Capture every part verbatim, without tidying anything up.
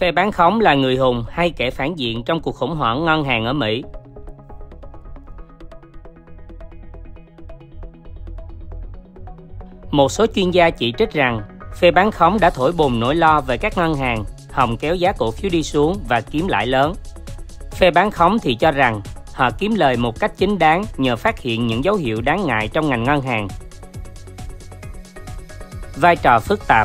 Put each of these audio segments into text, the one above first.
Phe bán khống là người hùng hay kẻ phản diện trong cuộc khủng hoảng ngân hàng ở Mỹ? Một số chuyên gia chỉ trích rằng phe bán khống đã thổi bùng nỗi lo về các ngân hàng, hòng kéo giá cổ phiếu đi xuống và kiếm lãi lớn. Phe bán khống thì cho rằng họ kiếm lời một cách chính đáng nhờ phát hiện những dấu hiệu đáng ngại trong ngành ngân hàng. Vai trò phức tạp.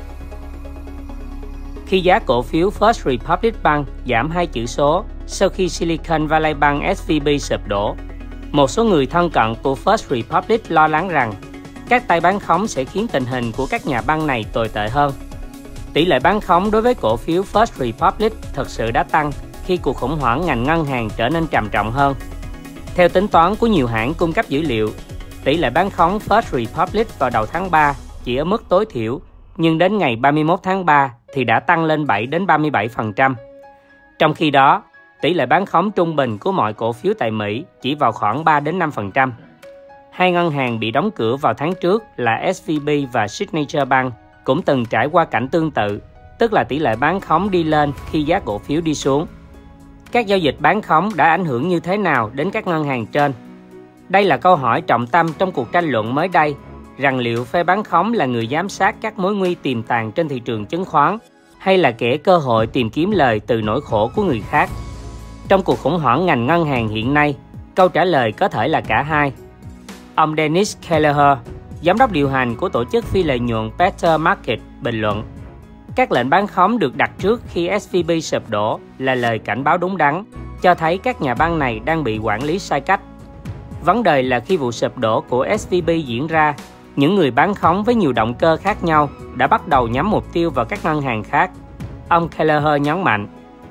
Khi giá cổ phiếu First Republic Bank giảm hai chữ số sau khi Silicon Valley Bank ét vê bê sụp đổ, một số người thân cận của First Republic lo lắng rằng các tay bán khống sẽ khiến tình hình của các nhà băng này tồi tệ hơn. Tỷ lệ bán khống đối với cổ phiếu First Republic thực sự đã tăng khi cuộc khủng hoảng ngành ngân hàng trở nên trầm trọng hơn. Theo tính toán của nhiều hãng cung cấp dữ liệu, tỷ lệ bán khống First Republic vào đầu tháng ba chỉ ở mức tối thiểu, nhưng đến ngày ba mươi mốt tháng ba thì đã tăng lên bảy đến ba mươi bảy phần trăm. Trong khi đó, tỷ lệ bán khống trung bình của mọi cổ phiếu tại Mỹ chỉ vào khoảng ba đến năm phần trăm. Hai ngân hàng bị đóng cửa vào tháng trước là ét vê bê và Signature Bank cũng từng trải qua cảnh tương tự, tức là tỷ lệ bán khống đi lên khi giá cổ phiếu đi xuống. Các giao dịch bán khống đã ảnh hưởng như thế nào đến các ngân hàng trên? Đây là câu hỏi trọng tâm trong cuộc tranh luận mới đây, rằng liệu phe bán khống là người giám sát các mối nguy tiềm tàng trên thị trường chứng khoán, hay là kẻ cơ hội tìm kiếm lời từ nỗi khổ của người khác. Trong cuộc khủng hoảng ngành ngân hàng hiện nay, câu trả lời có thể là cả hai. Ông Dennis Kelleher, giám đốc điều hành của tổ chức phi lợi nhuận Better Market, bình luận: các lệnh bán khống được đặt trước khi ét vê bê sụp đổ là lời cảnh báo đúng đắn, cho thấy các nhà băng này đang bị quản lý sai cách. Vấn đề là khi vụ sụp đổ của ét vê bê diễn ra, những người bán khống với nhiều động cơ khác nhau đã bắt đầu nhắm mục tiêu vào các ngân hàng khác. Ông Kelleher nhấn mạnh,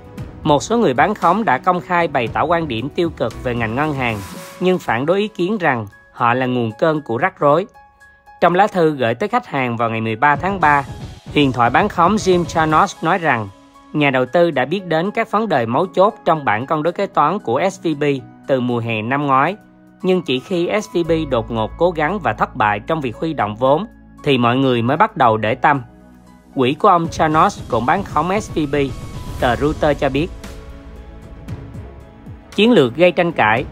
một số người bán khống đã công khai bày tỏ quan điểm tiêu cực về ngành ngân hàng, nhưng phản đối ý kiến rằng họ là nguồn cơn của rắc rối. Trong lá thư gửi tới khách hàng vào ngày mười ba tháng ba, huyền thoại bán khống Jim Chanos nói rằng nhà đầu tư đã biết đến các vấn đề mấu chốt trong bảng cân đối kế toán của ét vê bê từ mùa hè năm ngoái, nhưng chỉ khi ét vê bê đột ngột cố gắng và thất bại trong việc huy động vốn thì mọi người mới bắt đầu để tâm. Quỹ của ông Chanos cũng bán khống ét vê bê, tờ Reuters cho biết. Chiến lược gây tranh cãi.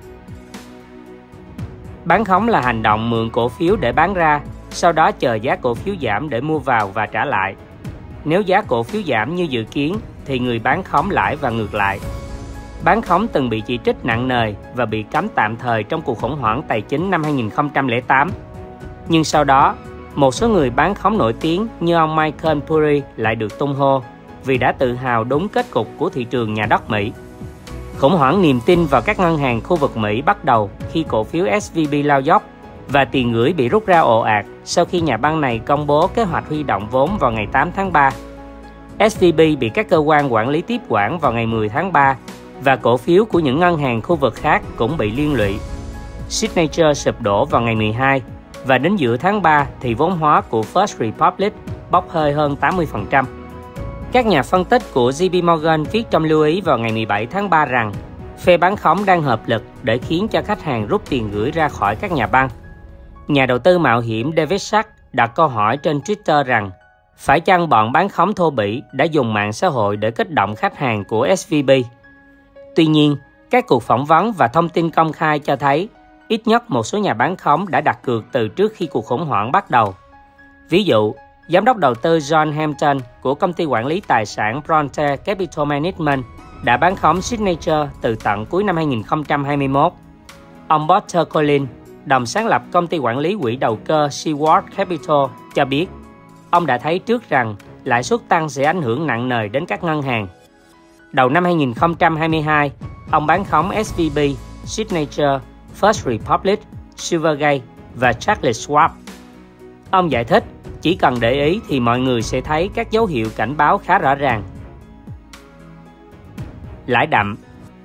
Bán khống là hành động mượn cổ phiếu để bán ra, sau đó chờ giá cổ phiếu giảm để mua vào và trả lại. Nếu giá cổ phiếu giảm như dự kiến thì người bán khống lãi và ngược lại. Bán khống từng bị chỉ trích nặng nề và bị cấm tạm thời trong cuộc khủng hoảng tài chính năm hai nghìn không trăm lẻ tám. Nhưng sau đó, một số người bán khống nổi tiếng như ông Michael Burry lại được tung hô vì đã tự hào đúng kết cục của thị trường nhà đất Mỹ. Khủng hoảng niềm tin vào các ngân hàng khu vực Mỹ bắt đầu khi cổ phiếu ét vê bê lao dốc và tiền gửi bị rút ra ồ ạt sau khi nhà băng này công bố kế hoạch huy động vốn vào ngày tám tháng ba. ét vê bê bị các cơ quan quản lý tiếp quản vào ngày mười tháng ba và cổ phiếu của những ngân hàng khu vực khác cũng bị liên lụy. Signature sụp đổ vào ngày mười hai và đến giữa tháng ba thì vốn hóa của First Republic bốc hơi hơn tám mươi phần trăm. Các nhà phân tích của gi pê Morgan viết trong lưu ý vào ngày mười bảy tháng ba rằng phe bán khống đang hợp lực để khiến cho khách hàng rút tiền gửi ra khỏi các nhà băng. Nhà đầu tư mạo hiểm David Sachs đặt câu hỏi trên Twitter rằng phải chăng bọn bán khống thô bỉ đã dùng mạng xã hội để kích động khách hàng của ét vê bê? Tuy nhiên, các cuộc phỏng vấn và thông tin công khai cho thấy ít nhất một số nhà bán khống đã đặt cược từ trước khi cuộc khủng hoảng bắt đầu. Ví dụ, giám đốc đầu tư John Hampton của công ty quản lý tài sản Bronte Capital Management đã bán khống Signature từ tận cuối năm hai nghìn không trăm hai mươi mốt. Ông Porter Collins, đồng sáng lập công ty quản lý quỹ đầu cơ Seaward Capital, cho biết ông đã thấy trước rằng lãi suất tăng sẽ ảnh hưởng nặng nề đến các ngân hàng. Đầu năm hai nghìn không trăm hai mươi hai, ông bán khống ét vê bê, Signature, First Republic, Silvergate và Charles Schwab. Ông giải thích, chỉ cần để ý thì mọi người sẽ thấy các dấu hiệu cảnh báo khá rõ ràng. Lãi đậm.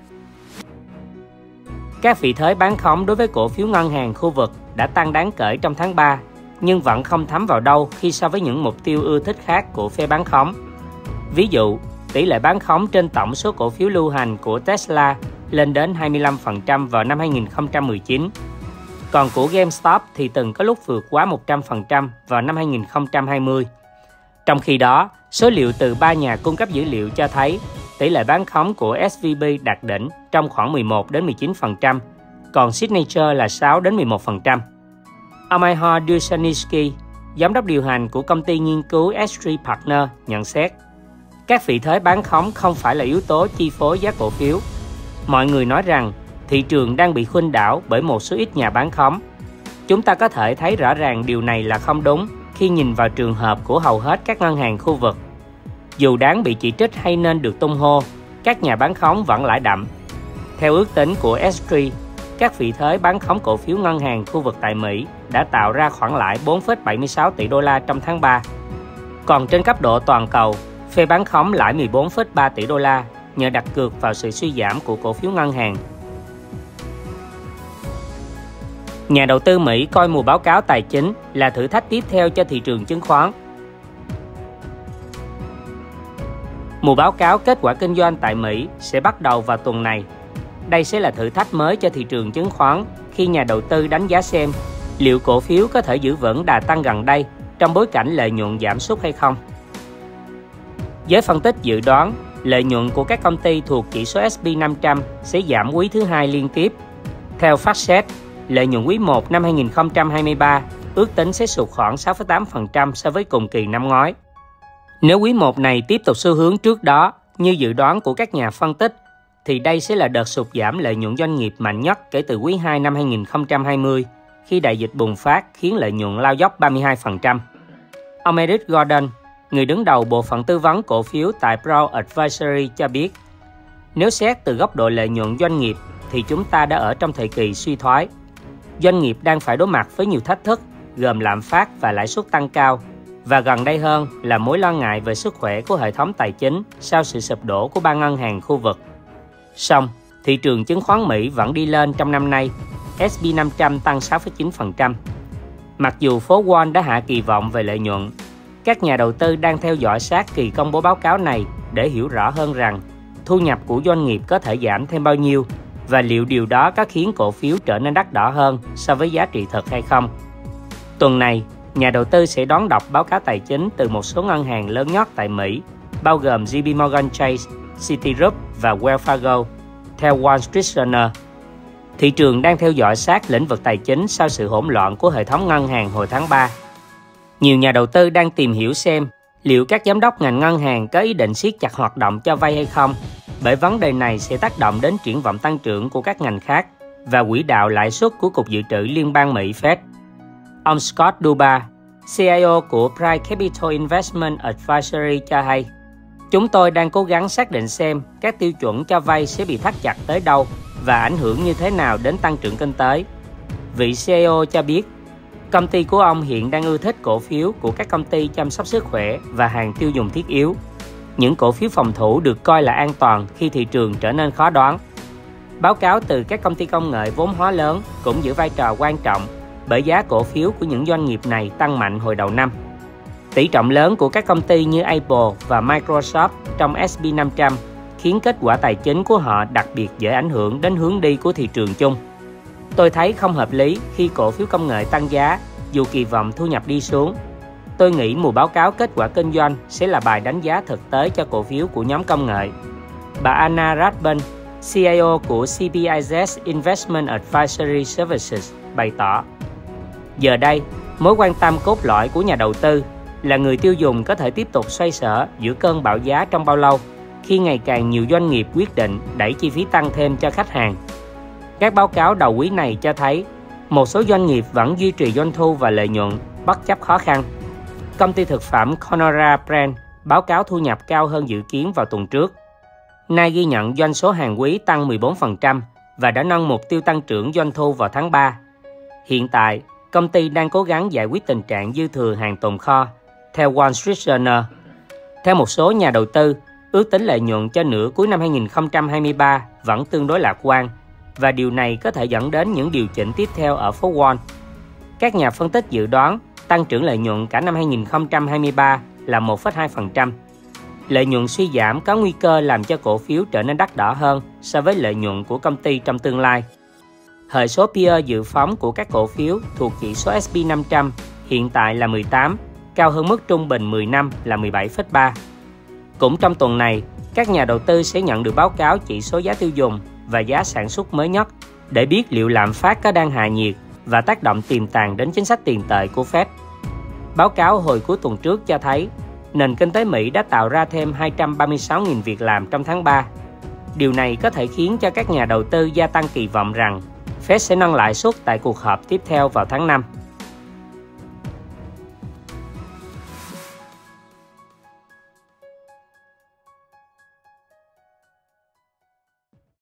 Các vị thế bán khống đối với cổ phiếu ngân hàng khu vực đã tăng đáng kể trong tháng ba, nhưng vẫn không thấm vào đâu khi so với những mục tiêu ưa thích khác của phe bán khống. Ví dụ, tỷ lệ bán khống trên tổng số cổ phiếu lưu hành của Tesla lên đến hai mươi lăm phần trăm vào năm hai nghìn không trăm mười chín. Còn của GameStop thì từng có lúc vượt quá một trăm phần trăm vào năm hai nghìn không trăm hai mươi. Trong khi đó, số liệu từ ba nhà cung cấp dữ liệu cho thấy tỷ lệ bán khống của ét vê bê đạt đỉnh trong khoảng mười một đến mười chín phần trăm, còn Signature là sáu đến mười một phần trăm. Ông Ihor Dushanitsky, giám đốc điều hành của công ty nghiên cứu S ba Partner, nhận xét các vị thế bán khống không phải là yếu tố chi phối giá cổ phiếu. Mọi người nói rằng thị trường đang bị khuynh đảo bởi một số ít nhà bán khống. Chúng ta có thể thấy rõ ràng điều này là không đúng khi nhìn vào trường hợp của hầu hết các ngân hàng khu vực. Dù đáng bị chỉ trích hay nên được tung hô, các nhà bán khống vẫn lãi đậm. Theo ước tính của S ba, các vị thế bán khống cổ phiếu ngân hàng khu vực tại Mỹ đã tạo ra khoản lãi bốn phẩy bảy mươi sáu tỷ đô la trong tháng ba. Còn trên cấp độ toàn cầu, phe bán khống lãi mười bốn phẩy ba tỷ đô la nhờ đặt cược vào sự suy giảm của cổ phiếu ngân hàng. Nhà đầu tư Mỹ coi mùa báo cáo tài chính là thử thách tiếp theo cho thị trường chứng khoán. Mùa báo cáo kết quả kinh doanh tại Mỹ sẽ bắt đầu vào tuần này. Đây sẽ là thử thách mới cho thị trường chứng khoán khi nhà đầu tư đánh giá xem liệu cổ phiếu có thể giữ vững đà tăng gần đây trong bối cảnh lợi nhuận giảm sút hay không. Giới phân tích dự đoán lợi nhuận của các công ty thuộc chỉ số S and P năm trăm sẽ giảm quý thứ hai liên tiếp. Theo FactSet, lợi nhuận quý một năm hai nghìn không trăm hai mươi ba ước tính sẽ sụt khoảng sáu phẩy tám phần trăm so với cùng kỳ năm ngoái. Nếu quý một này tiếp tục xu hướng trước đó như dự đoán của các nhà phân tích, thì đây sẽ là đợt sụt giảm lợi nhuận doanh nghiệp mạnh nhất kể từ quý hai năm hai nghìn không trăm hai mươi, khi đại dịch bùng phát khiến lợi nhuận lao dốc ba mươi hai phần trăm. Ông Eric Gordon, người đứng đầu bộ phận tư vấn cổ phiếu tại Brown Advisory cho biết, nếu xét từ góc độ lợi nhuận doanh nghiệp thì chúng ta đã ở trong thời kỳ suy thoái. Doanh nghiệp đang phải đối mặt với nhiều thách thức, gồm lạm phát và lãi suất tăng cao, và gần đây hơn là mối lo ngại về sức khỏe của hệ thống tài chính sau sự sụp đổ của ba ngân hàng khu vực. Song, thị trường chứng khoán Mỹ vẫn đi lên trong năm nay, S and P năm trăm tăng sáu phẩy chín phần trăm. Mặc dù phố Wall đã hạ kỳ vọng về lợi nhuận, các nhà đầu tư đang theo dõi sát kỳ công bố báo cáo này để hiểu rõ hơn rằng thu nhập của doanh nghiệp có thể giảm thêm bao nhiêu và liệu điều đó có khiến cổ phiếu trở nên đắt đỏ hơn so với giá trị thật hay không. Tuần này, nhà đầu tư sẽ đón đọc báo cáo tài chính từ một số ngân hàng lớn nhất tại Mỹ, bao gồm J P Morgan Chase, Citigroup và Wells Fargo, theo Wall Street Journal. Thị trường đang theo dõi sát lĩnh vực tài chính sau sự hỗn loạn của hệ thống ngân hàng hồi tháng ba. Nhiều nhà đầu tư đang tìm hiểu xem liệu các giám đốc ngành ngân hàng có ý định siết chặt hoạt động cho vay hay không, bởi vấn đề này sẽ tác động đến triển vọng tăng trưởng của các ngành khác và quỹ đạo lãi suất của Cục Dự trữ Liên bang Mỹ Fed. Ông Scott Duba, C I O của Prime Capital Investment Advisory cho hay, chúng tôi đang cố gắng xác định xem các tiêu chuẩn cho vay sẽ bị thắt chặt tới đâu và ảnh hưởng như thế nào đến tăng trưởng kinh tế. Vị C I O cho biết, công ty của ông hiện đang ưa thích cổ phiếu của các công ty chăm sóc sức khỏe và hàng tiêu dùng thiết yếu. Những cổ phiếu phòng thủ được coi là an toàn khi thị trường trở nên khó đoán. Báo cáo từ các công ty công nghệ vốn hóa lớn cũng giữ vai trò quan trọng bởi giá cổ phiếu của những doanh nghiệp này tăng mạnh hồi đầu năm. Tỷ trọng lớn của các công ty như Apple và Microsoft trong S and P năm trăm khiến kết quả tài chính của họ đặc biệt dễ ảnh hưởng đến hướng đi của thị trường chung. Tôi thấy không hợp lý khi cổ phiếu công nghệ tăng giá dù kỳ vọng thu nhập đi xuống. Tôi nghĩ mùa báo cáo kết quả kinh doanh sẽ là bài đánh giá thực tế cho cổ phiếu của nhóm công nghệ. Bà Anna Rathbun, C I O của C B I Z Investment Advisory Services, bày tỏ, giờ đây, mối quan tâm cốt lõi của nhà đầu tư là người tiêu dùng có thể tiếp tục xoay sở giữa cơn bão giá trong bao lâu khi ngày càng nhiều doanh nghiệp quyết định đẩy chi phí tăng thêm cho khách hàng. Các báo cáo đầu quý này cho thấy một số doanh nghiệp vẫn duy trì doanh thu và lợi nhuận bất chấp khó khăn. Công ty thực phẩm Conora Brand báo cáo thu nhập cao hơn dự kiến vào tuần trước. Nay ghi nhận doanh số hàng quý tăng mười bốn phần trăm và đã nâng mục tiêu tăng trưởng doanh thu vào tháng ba. Hiện tại, công ty đang cố gắng giải quyết tình trạng dư thừa hàng tồn kho, theo Wall Street Journal. Theo một số nhà đầu tư, ước tính lợi nhuận cho nửa cuối năm hai nghìn không trăm hai mươi ba vẫn tương đối lạc quan, và điều này có thể dẫn đến những điều chỉnh tiếp theo ở phố Wall. Các nhà phân tích dự đoán tăng trưởng lợi nhuận cả năm hai nghìn không trăm hai mươi ba là một phẩy hai phần trăm. Lợi nhuận suy giảm có nguy cơ làm cho cổ phiếu trở nên đắt đỏ hơn so với lợi nhuận của công ty trong tương lai. Hệ số P E dự phóng của các cổ phiếu thuộc chỉ số S and P năm trăm hiện tại là mười tám, cao hơn mức trung bình mười năm là mười bảy phẩy ba. Cũng trong tuần này, các nhà đầu tư sẽ nhận được báo cáo chỉ số giá tiêu dùng và giá sản xuất mới nhất để biết liệu lạm phát có đang hạ nhiệt và tác động tiềm tàng đến chính sách tiền tệ của Fed. Báo cáo hồi cuối tuần trước cho thấy nền kinh tế Mỹ đã tạo ra thêm hai trăm ba mươi sáu nghìn việc làm trong tháng ba. Điều này có thể khiến cho các nhà đầu tư gia tăng kỳ vọng rằng Fed sẽ nâng lãi suất tại cuộc họp tiếp theo vào tháng năm.